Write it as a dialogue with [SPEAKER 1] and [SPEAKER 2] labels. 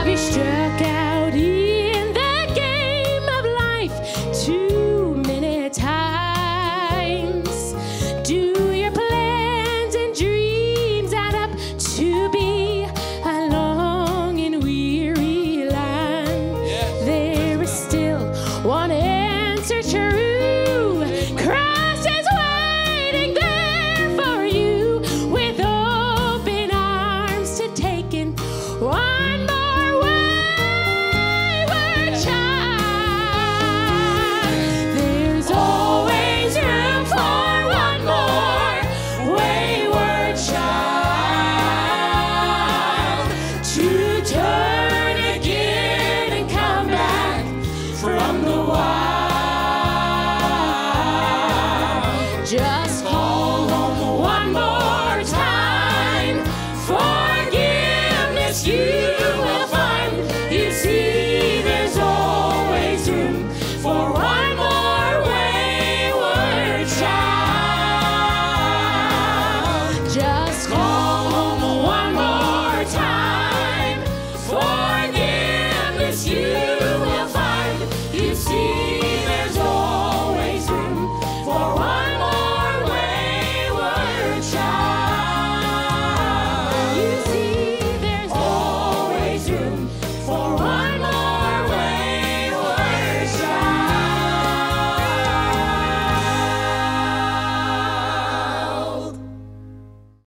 [SPEAKER 1] struck out in the game of life too many times. Do your plans and dreams add up to be a long and weary line? There is still one answer true. Christ is waiting there for you with open arms to take in one more wayward child. There's always room for one more wayward child to turn again and come back from the wild. Just call home one more time. Forgiveness you will find. You see, there's always room for one more wayward child. Just call home one more time. Forgiveness you